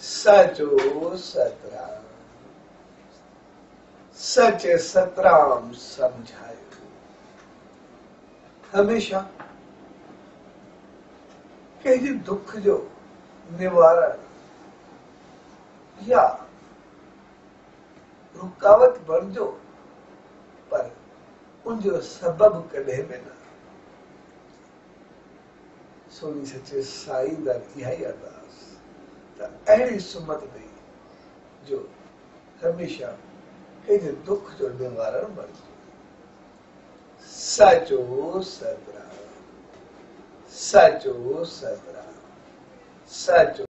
सचो सतराम, सच सतराम समझायो। हमेशा कहीं दुख जो निवारण या रुकावट बन जो, पर उन जो सबब कॾहिं में न। सोनी सचे साईं दर इहा ई अरदास त अहिड़ी सुमत ॾेई जो हमेशा कंहिंजे दुख जो निवारण बणिजे। सचो सतराम, सचो सतराम, सचो